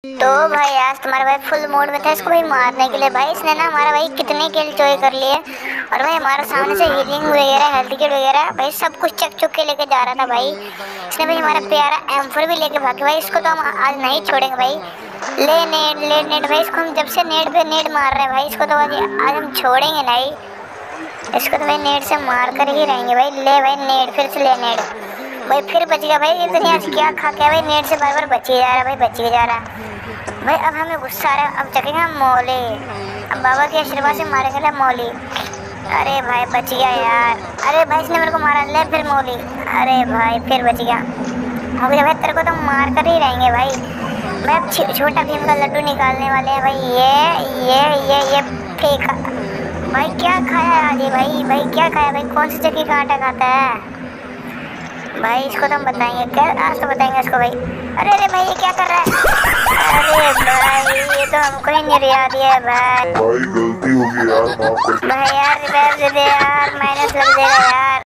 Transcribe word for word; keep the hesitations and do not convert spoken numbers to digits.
तो भाई आज तुम्हारा भाई फुल मूड में था इसको भाई मारने के लिए। भाई इसने ना हमारा भाई कितने किल चोरी कर लिए और भाई हमारे सामने से हीलिंग वगैरह हेल्थ किट वगैरह भाई सब कुछ चक चुक के लेके जा रहा था। भाई इसने भाई हमारा प्यारा एम फोर भी लेके भागे। भाई इसको तो हम आज नहीं छोड़ेंगे भाई। ले नेट ले नेट भाई इसको हम जब से नेट पे नेट मार रहे हैं भाई इसको तो आज आज हम छोड़ेंगे नहीं। इसको तो भाई नेट से मार कर ही रहेंगे भाई। ले भाई नेट फिर से ले नेट भाई फिर बच गया भाई। इतनी आज क्या खा के भाई नेट से बार बार बच ही जा रहा भाई बच ही जा रहा भाई। अब हमें गुस्सा आ रहा है। अब चलेंगे हम मौली। अब बाबा के आशीर्वाद से मारेंगे ना मौली। अरे भाई बच गया यार। अरे भाई इसने मेरे को मारा। ले फिर मौली। अरे भाई फिर बच गया। हो गया भाई तेरे को तो मार कर ही रहेंगे भाई। मैं अब छोटा भीम का लड्डू निकालने वाले हैं भाई। ये ये ये ये फेंका भाई। क्या खाया आज ये भाई भाई क्या खाया भाई। कौन सी जगह का आटा खाता है भाई। इसको तो हम बताएंगे क्या आज तो बताएंगे इसको भाई। अरे अरे भाई ये क्या कर रहा है। अरे भाई ये तो हमको ही नहीं रिया दिया भाई। भाई गलती हो गई यार, माफ कर। भाई यार रिवाइव दे दे यार। माइनस लग जाएगा यार।